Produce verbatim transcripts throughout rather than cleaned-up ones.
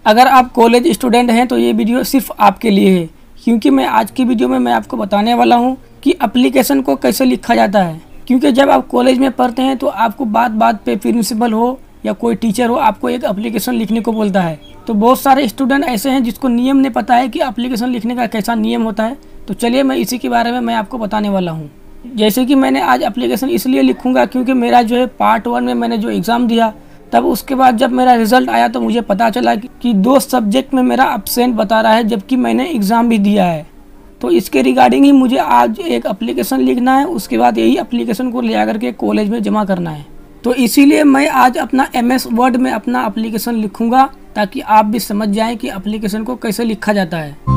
अगर आप college student हैं तो ये वीडियो सिर्फ आपके लिए है, क्योंकि मैं आज की वीडियो में मैं आपको बताने वाला हूँ कि एप्लीकेशन को कैसे लिखा जाता है। क्योंकि जब आप कॉलेज में पढ़ते हैं तो आपको बात बात पे प्रिंसिपल हो या कोई टीचर हो आपको एक एप्लीकेशन लिखने को बोलता है। तो बहुत सारे स्टूडेंट ऐसे हैं जिसको नियम नहीं पता है कि एप्लीकेशन लिखने का कैसा नियम होता है। तो चलिए मैं इसी के बारे में मैं आपको बताने वाला हूँ। जैसे कि मैंने आज एप्लीकेशन इसलिए लिखूँगा क्योंकि मेरा जो है पार्ट वन में मैंने जो एग्ज़ाम दिया, तब उसके बाद जब मेरा रिज़ल्ट आया तो मुझे पता चला कि दो सब्जेक्ट में मेरा एब्सेंट बता रहा है, जबकि मैंने एग्ज़ाम भी दिया है। तो इसके रिगार्डिंग ही मुझे आज एक एप्लीकेशन लिखना है, उसके बाद यही एप्लीकेशन को ले जाकर के कॉलेज में जमा करना है। तो इसीलिए मैं आज अपना एम एस वर्ड में अपना एप्लीकेशन लिखूँगा, ताकि आप भी समझ जाएँ कि एप्लीकेशन को कैसे लिखा जाता है।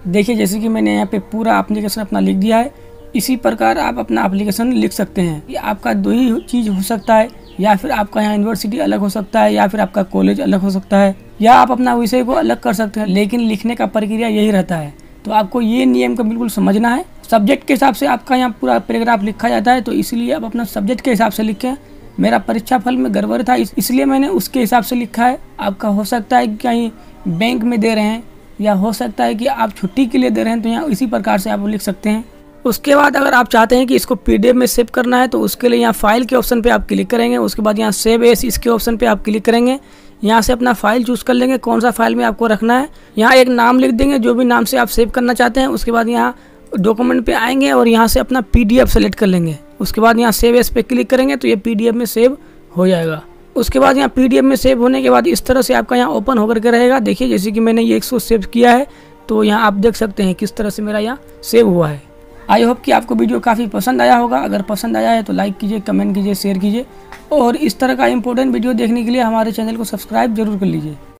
देखिए जैसे कि मैंने यहाँ पे पूरा एप्लीकेशन अपना लिख दिया है, इसी प्रकार आप अपना एप्लीकेशन लिख सकते हैं। ये आपका दो ही चीज़ हो सकता है, या फिर आपका यहाँ यूनिवर्सिटी अलग हो सकता है, या फिर आपका कॉलेज अलग हो सकता है, या आप अपना विषय को अलग कर सकते हैं, लेकिन लिखने का प्रक्रिया यही रहता है। तो आपको ये नियम को बिल्कुल समझना है। सब्जेक्ट के हिसाब से आपका यहाँ पूरा पैराग्राफ लिखा जाता है, तो इसलिए आप अपना सब्जेक्ट के हिसाब से लिखें। मेरा परीक्षा फल में गड़बड़ था, इसलिए मैंने उसके हिसाब से लिखा है। आपका हो सकता है कि कहीं बैंक में दे रहे हैं, या हो सकता है कि आप छुट्टी के लिए दे रहे हैं, तो यहाँ इसी प्रकार से आप लिख सकते हैं। उसके बाद अगर आप चाहते हैं कि इसको पीडीएफ में सेव करना है, तो उसके लिए यहाँ फाइल के ऑप्शन पे आप क्लिक करेंगे। उसके बाद यहाँ सेव एस इसके ऑप्शन पे आप क्लिक करेंगे। यहाँ से अपना फाइल चूज़ कर लेंगे, कौन सा फाइल में आपको रखना है। यहाँ एक नाम लिख देंगे, जो भी नाम से आप सेव करना चाहते हैं। उसके बाद यहाँ डॉक्यूमेंट पे आएंगे और यहाँ से अपना पीडीएफ सेलेक्ट कर लेंगे। उसके बाद यहाँ सेव एस पे क्लिक करेंगे, तो ये पीडीएफ में सेव हो जाएगा। उसके बाद यहाँ पीडीएफ में सेव होने के बाद इस तरह से आपका यहाँ ओपन होकर के रहेगा। देखिए जैसे कि मैंने ये इसको सेव किया है, तो यहाँ आप देख सकते हैं किस तरह से मेरा यहाँ सेव हुआ है। आई होप कि आपको वीडियो काफ़ी पसंद आया होगा। अगर पसंद आया है तो लाइक कीजिए, कमेंट कीजिए, शेयर कीजिए, और इस तरह का इंपॉर्टेंट वीडियो देखने के लिए हमारे चैनल को सब्सक्राइब जरूर कर लीजिए।